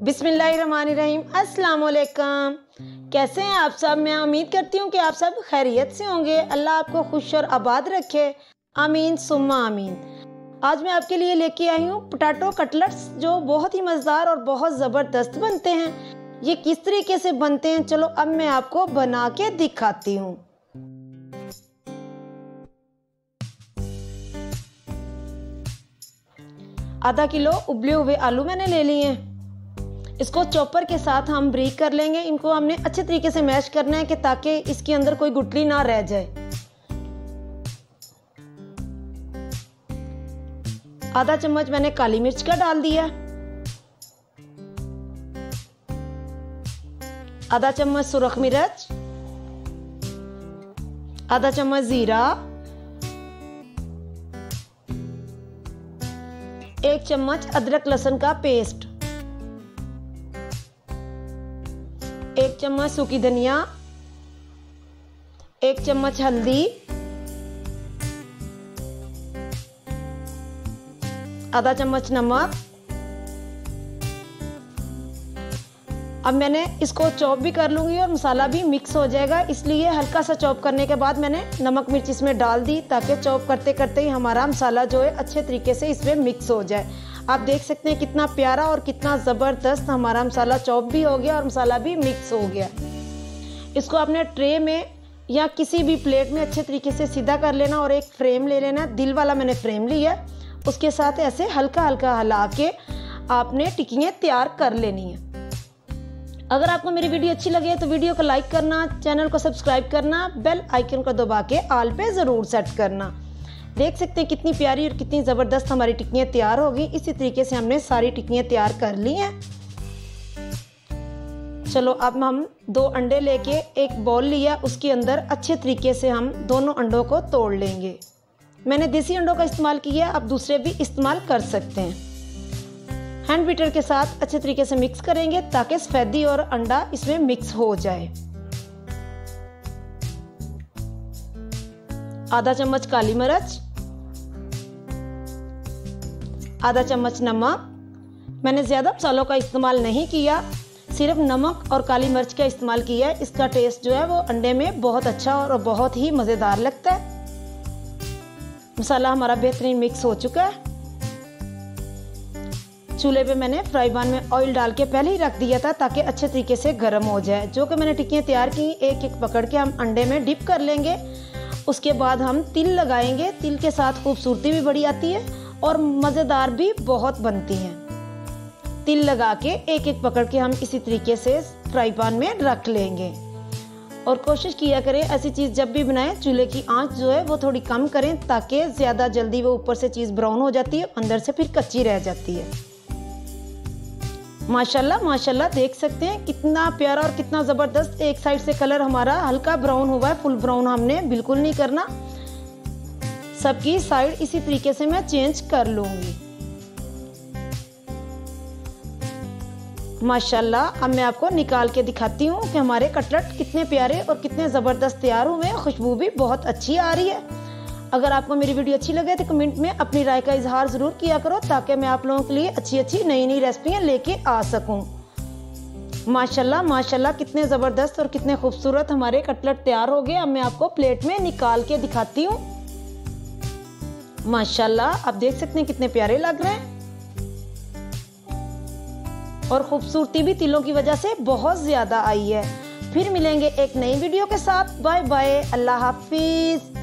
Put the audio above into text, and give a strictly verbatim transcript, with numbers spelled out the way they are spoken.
बिस्मिल्लाहिर्रहमानिर्रहीम। अस्सलाम वालेकुम। कैसे हैं आप सब? मैं उम्मीद करती हूँ कि आप सब खैरियत से होंगे। अल्लाह आपको खुश और आबाद रखे, आमीन सुम्मा आमीन। आज मैं आपके लिए लेके आई हूँ पोटैटो कटलेट्स, जो बहुत ही मज़ेदार और बहुत ज़बरदस्त बनते हैं। ये किस तरीके से बनते हैं, चलो अब मैं आपको बना के दिखाती हूँ। आधा किलो उबले हुए आलू मैंने ले लिए हैं। इसको चॉपर के साथ हम ब्रीक कर लेंगे। इनको हमने अच्छे तरीके से मैश करना है कि ताकि इसके अंदर कोई गुठली ना रह जाए। आधा चम्मच मैंने काली मिर्च का डाल दिया, आधा चम्मच सुरख मिर्च, आधा चम्मच जीरा, एक चम्मच अदरक लहसुन का पेस्ट, एक चम्मच सूखी धनिया, एक चम्मच हल्दी, आधा चम्मच नमक। अब मैंने इसको चॉप भी कर लूंगी और मसाला भी मिक्स हो जाएगा, इसलिए हल्का सा चॉप करने के बाद मैंने नमक मिर्च इसमें डाल दी, ताकि चॉप करते करते ही हमारा मसाला जो है अच्छे तरीके से इसमें मिक्स हो जाए। आप देख सकते हैं कितना प्यारा और कितना ज़बरदस्त हमारा मसाला चॉप भी हो गया और मसाला भी मिक्स हो गया। इसको अपने ट्रे में या किसी भी प्लेट में अच्छे तरीके से सीधा कर लेना और एक फ्रेम ले लेना। दिल वाला मैंने फ्रेम लिया, उसके साथ ऐसे हल्का हल्का हिला के आपने टिक्कियाँ तैयार कर लेनी है। अगर आपको मेरी वीडियो अच्छी लगे तो वीडियो को लाइक करना, चैनल को सब्सक्राइब करना, बेल आइकन को दबा के ऑल पे ज़रूर सेट करना। देख सकते हैं कितनी प्यारी और कितनी ज़बरदस्त हमारी टिक्कियाँ तैयार हो गई। इसी तरीके से हमने सारी टिक्कियाँ तैयार कर ली हैं। चलो अब हम दो अंडे लेके एक बॉल लिया, उसके अंदर अच्छे तरीके से हम दोनों अंडों को तोड़ लेंगे। मैंने देसी अंडों का इस्तेमाल किया, आप दूसरे भी इस्तेमाल कर सकते हैं। हैंड बीटर के साथ अच्छे तरीके से मिक्स करेंगे ताकि सफेदी और अंडा इसमें मिक्स हो जाए। आधा चम्मच काली मिर्च, आधा चम्मच नमक। मैंने ज़्यादा मसालों का इस्तेमाल नहीं किया, सिर्फ नमक और काली मिर्च का इस्तेमाल किया है। इसका टेस्ट जो है वो अंडे में बहुत अच्छा और बहुत ही मज़ेदार लगता है। मसाला हमारा बेहतरीन मिक्स हो चुका है। चूल्हे पे मैंने फ्राई पैन में ऑयल डाल के पहले ही रख दिया था ताकि अच्छे तरीके से गर्म हो जाए। जो कि मैंने टिक्कियाँ तैयार की, एक एक पकड़ के हम अंडे में डिप कर लेंगे। उसके बाद हम तिल लगाएंगे। तिल के साथ खूबसूरती भी बड़ी आती है और मज़ेदार भी बहुत बनती हैं। तिल लगा के एक एक पकड़ के हम इसी तरीके से फ्राई पैन में रख लेंगे। और कोशिश किया करें ऐसी चीज़ जब भी बनाएं, चूल्हे की आंच जो है वो थोड़ी कम करें, ताकि ज़्यादा जल्दी वो ऊपर से चीज़ ब्राउन हो जाती है, अंदर से फिर कच्ची रह जाती है। माशाल्लाह माशाल्लाह देख सकते हैं कितना प्यारा और कितना ज़बरदस्त। एक साइड से कलर हमारा हल्का ब्राउन हुआ है, फुल ब्राउन हमने बिल्कुल नहीं करना। सबकी साइड इसी तरीके से मैं चेंज कर लूंगी। माशाल्लाह अब मैं आपको निकाल के दिखाती हूँ कि हमारे कटलेट कितने प्यारे और कितने ज़बरदस्त तैयार हुए हैं। खुशबू भी बहुत अच्छी आ रही है। अगर आपको मेरी वीडियो अच्छी लगे तो कमेंट में अपनी राय का इजहार ज़रूर किया करो, ताकि मैं आप लोगों के लिए अच्छी अच्छी नई नई रेसिपियाँ लेके आ सकूँ। माशाल्लाह माशाल्लाह कितने ज़बरदस्त और कितने खूबसूरत हमारे कटलेट तैयार हो गए। अब मैं आपको प्लेट में निकाल के दिखाती हूँ। माशाल्लाह आप देख सकते हैं कितने प्यारे लग रहे हैं और खूबसूरती भी तिलों की वजह से बहुत ज़्यादा आई है। फिर मिलेंगे एक नई वीडियो के साथ। बाय बाय, अल्लाह हाफिज़।